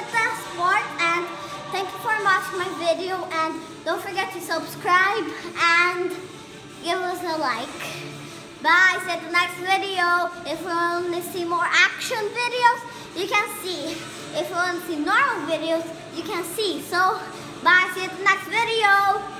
the sport, and thank you for watching my video, and don't forget to subscribe and give us a like. Bye, see you at the next video. If you want to see more action videos, you can see. If you want to see normal videos, you can see. So, bye, see you at the next video.